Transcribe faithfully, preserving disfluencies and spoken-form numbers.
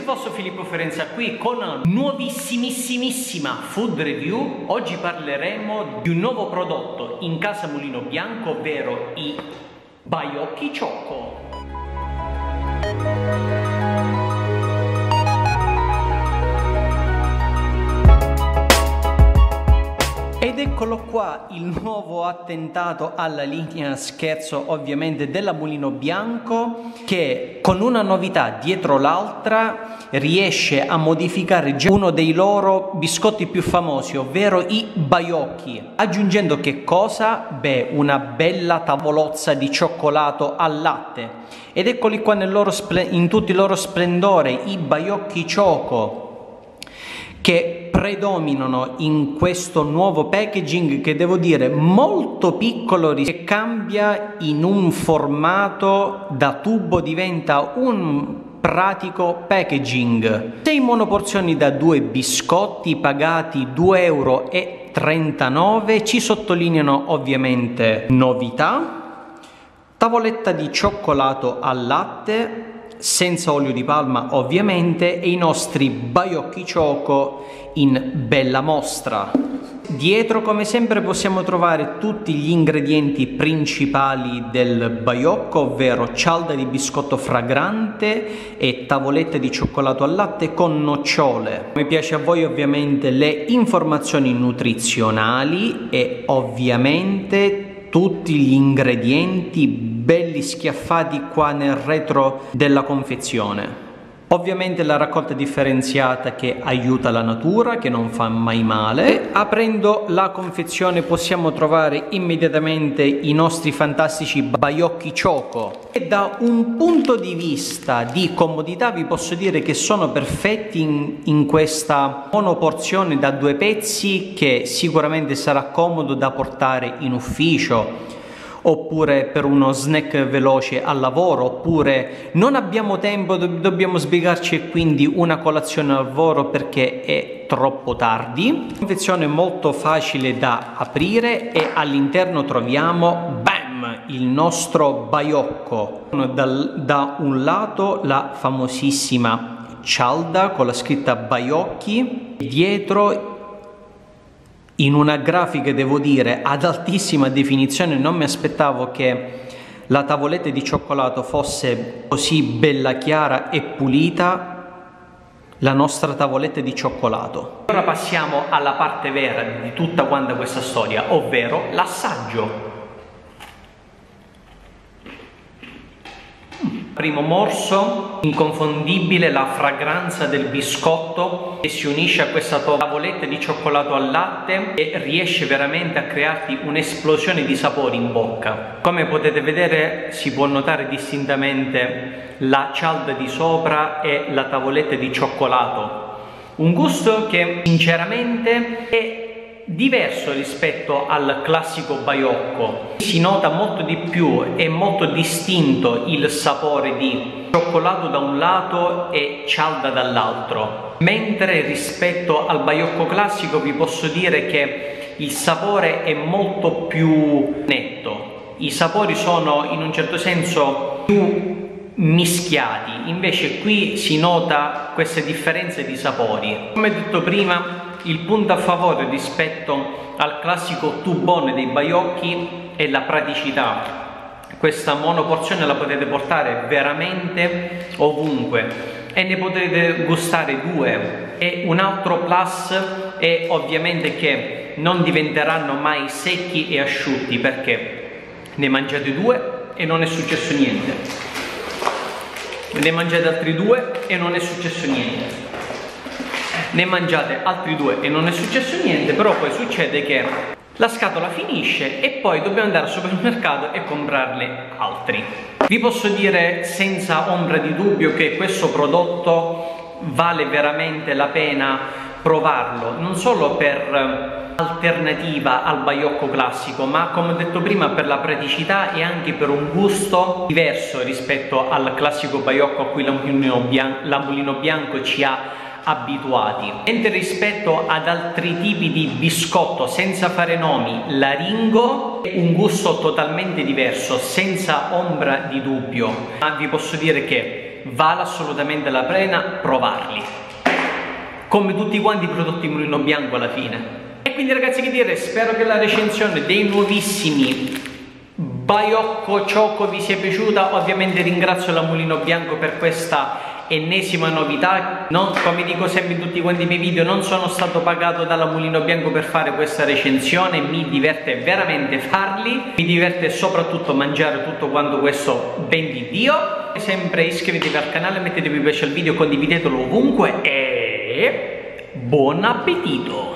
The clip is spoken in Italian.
vostro Filippo Ferenza qui con una nuovissimissimissima food review. Oggi parleremo di un nuovo prodotto in casa Mulino Bianco, ovvero i baiocchi Ciocco. Ed eccolo qua il nuovo attentato alla linea scherzo, ovviamente, della Mulino Bianco, che con una novità dietro l'altra riesce a modificare già uno dei loro biscotti più famosi, ovvero i baiocchi, aggiungendo che cosa? Beh, una bella tavolozza di cioccolato al latte. Ed eccoli qua nel loro in tutto il loro splendore, i baiocchi Ciocco, che predominano in questo nuovo packaging, che devo dire molto piccolo, che cambia in un formato da tubo, diventa un pratico packaging. sei monoporzioni da due biscotti pagati due euro e trentanove. Ci sottolineano ovviamente novità: tavoletta di cioccolato al latte senza olio di palma ovviamente, e i nostri baiocchi Ciocco in bella mostra. Dietro, come sempre, possiamo trovare tutti gli ingredienti principali del baiocco, ovvero cialda di biscotto fragrante e tavolette di cioccolato al latte con nocciole. Come piace a voi, ovviamente, le informazioni nutrizionali e ovviamente tutti gli ingredienti belli schiaffati qua nel retro della confezione. Ovviamente la raccolta differenziata che aiuta la natura, che non fa mai male. E aprendo la confezione possiamo trovare immediatamente i nostri fantastici baiocchi Ciocco. E da un punto di vista di comodità vi posso dire che sono perfetti in, in questa monoporzione da due pezzi, che sicuramente sarà comodo da portare in ufficio, oppure per uno snack veloce al lavoro, oppure non abbiamo tempo, do dobbiamo sbrigarci e quindi una colazione al lavoro perché è troppo tardi. Confezione molto facile da aprire e all'interno troviamo, bam, il nostro baiocco. Dal, da un lato la famosissima cialda con la scritta baiocchi, dietro in una grafica, devo dire, ad altissima definizione. Non mi aspettavo che la tavoletta di cioccolato fosse così bella chiara e pulita, la nostra tavoletta di cioccolato. Ora passiamo alla parte vera di tutta quanta questa storia, ovvero l'assaggio. Primo morso, inconfondibile la fragranza del biscotto che si unisce a questa tavoletta di cioccolato al latte e riesce veramente a crearti un'esplosione di sapori in bocca. Come potete vedere, si può notare distintamente la cialda di sopra e la tavoletta di cioccolato. Un gusto che sinceramente è diverso rispetto al classico baiocco. Si nota molto di più, è molto distinto il sapore di cioccolato da un lato e cialda dall'altro, mentre rispetto al baiocco classico vi posso dire che il sapore è molto più netto. I sapori sono in un certo senso più mischiati, invece qui si nota queste differenze di sapori. Come detto prima, il punto a favore rispetto al classico tubone dei baiocchi è la praticità. Questa monoporzione la potete portare veramente ovunque e ne potete gustare due. E un altro plus è ovviamente che non diventeranno mai secchi e asciutti, perché ne mangiate due e non è successo niente, ne mangiate altri due e non è successo niente, ne mangiate altri due e non è successo niente, però poi succede che la scatola finisce e poi dobbiamo andare al supermercato e comprarne altri. Vi posso dire senza ombra di dubbio che questo prodotto vale veramente la pena provarlo, non solo per alternativa al baiocco classico, ma come ho detto prima per la praticità e anche per un gusto diverso rispetto al classico baiocco a cui la Mulino Bianco, la Mulino Bianco ci ha abituati. Mentre rispetto ad altri tipi di biscotto, senza fare nomi, Laringo è un gusto totalmente diverso, senza ombra di dubbio. Ma vi posso dire che vale assolutamente la pena provarli, come tutti quanti i prodotti Mulino Bianco alla fine. E quindi ragazzi, che dire, spero che la recensione dei nuovissimi Baiocco Choco vi sia piaciuta. Ovviamente ringrazio la Mulino Bianco per questa ennesima novità. Non, come dico sempre in tutti quanti i miei video, non sono stato pagato dalla Mulino Bianco per fare questa recensione, mi diverte veramente farli, mi diverte soprattutto mangiare tutto quanto questo ben di Dio. Sempre iscrivetevi al canale, mettete mi piace al video, condividetelo ovunque e buon appetito!